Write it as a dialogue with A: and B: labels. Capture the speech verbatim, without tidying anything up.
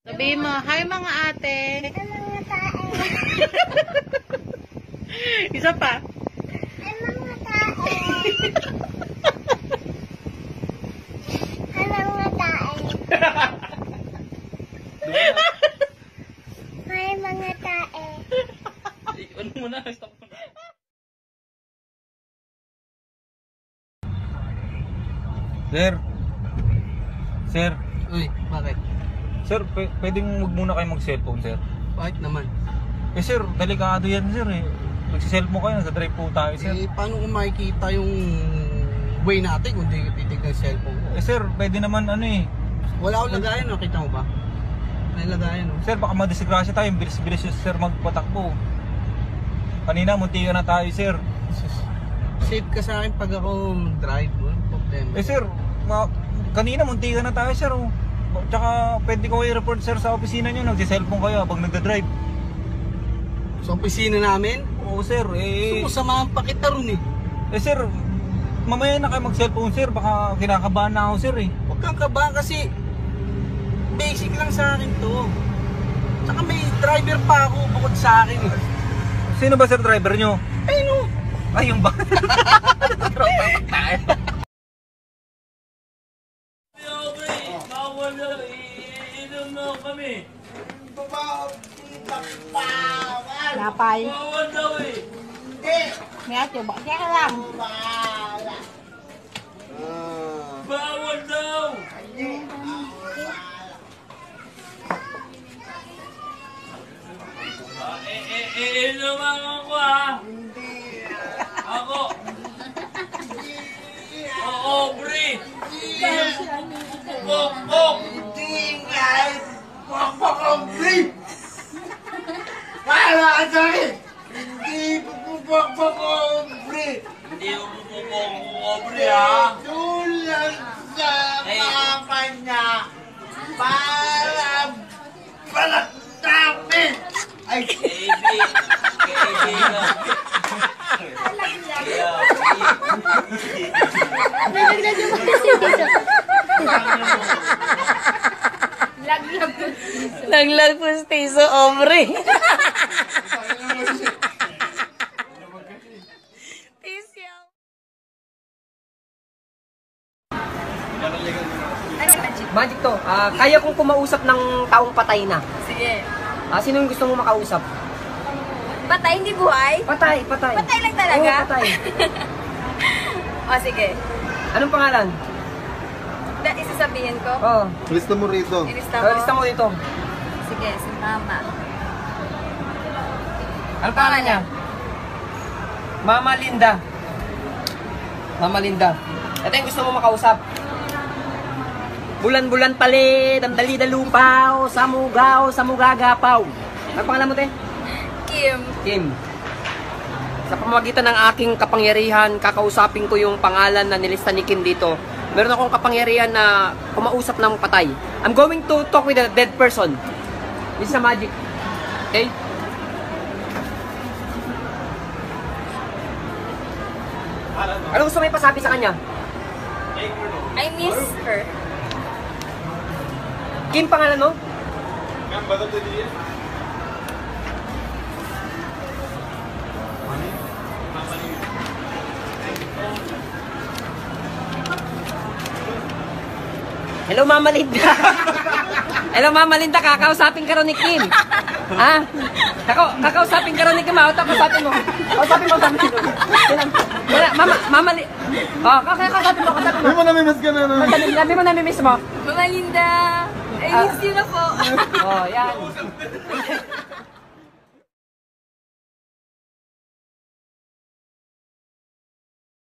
A: Sabihin mo, hi mga ate.
B: Hi mga tae.
A: Isa pa.
B: Hi mga tae. Hi mga tae. Hi mga tae.
C: Ano mo na? Stop mo na.
D: Sir. Sir.
C: Uy, bakit?
D: Sir, pwedeng wag muna kayo mag-cellphone, sir.
C: Bakit naman?
D: Eh sir, delikado yan, sir eh. Nagsi-cellphone kayo, nagsa-drive po tayo, sir.
C: Eh, paano kung makikita yung way natin kung di titig ng cellphone ko?
D: Eh sir, pwede naman ano eh.
C: Wala akong lagayan, nakita mo ba? May lagayan, no?
D: Sir, baka madisgrasya tayo, bilis-bilis yung sir magpatakbo. Kanina, munti ka na tayo, sir.
C: Safe ka sa akin pag ako drive, walang problema.
D: Eh sir, ma kanina munti ka na tayo, sir. Oh. Tsaka pwede ko i-report, sir, sa opisina nyo. Nagsi-cellphone kayo habang nagda-drive.
C: Sa opisina namin?
D: Oo, sir. Eh,
C: Gusto mo samahan pa kita ron eh.
D: eh sir, mamaya na kayo mag-cellphone, sir. Baka kinakabahan na ako, sir eh.
C: Huwag kang kabahan kasi basic lang sa akin to. Tsaka may driver pa ako bukod sa akin eh.
D: Sino ba, sir, driver nyo?
C: Ay no!
D: Ay, yung ba?
C: Bawal na, iinom na kami.
A: Napay.
C: Bawal daw eh.
A: May ate, bakit ka lang?
C: Bawal daw. Ah, eh, eh, eh, inuman ako ah. Ako. Oo, Bri. Bok, bok.
E: Hindi guys! Pakpak ang brief! Wala ka sa akin! Hindi pupupakpak ang brief!
C: Hindi mo pupupok ko, Bri ha.
E: Tulad sa mama niya para balak namin! Ay!
C: Baby. Baby.
A: Naglag po stiso, ombre. Tisyo.
F: Magic to. Ah, kaya kong kumausap ng taong patay na.
G: Sige.
F: Ah, sino yung gusto mo makausap?
G: Patay, hindi buhay?
F: Patay, patay.
G: Patay lang talaga?
F: Oo, patay.
G: O, sige.
F: Anong pangalan?
G: Da, isasabihin ko?
F: Oo.
E: Lista mo rito.
G: Ilista
F: Oh,
G: mo?
F: lista mo dito.
G: Sige, si Mama.
F: Anong pangalan niya? Mama Linda. Mama Linda. Ito yung gusto mo makausap. Bulan-bulan palit, ang dali-dalupaw, samugaw, samugagapaw. Anong pangalan mo, te?
G: Kim.
F: Kim. Sa pamamagitan ng aking kapangyarihan, kakausapin ko yung pangalan na nilista ni Kim dito. Meron akong kapangyarihan na kumausap ng patay. I'm going to talk with a dead person. This is a magic. Okay? Ano gusto mo ipasabi sa kanya?
G: I miss her.
F: Kim pangalan mo? Hello, Mama Linda. Hello, Mama Linda. Kakausapin ka rin ni Kim. Ha? Kako, kakausapin ka rin ni Kim. Ha? Kausapin mo. Kausapin mo. Kausapin mo. Wala, Mama, Mama Linda. Oh, kakausapin mo. Kausapin mo.
E: Hindi mo namimiss ka na no?
F: Sabi mo namimiss mo.
G: Mama Linda, I miss you na po.
F: Oh, yan.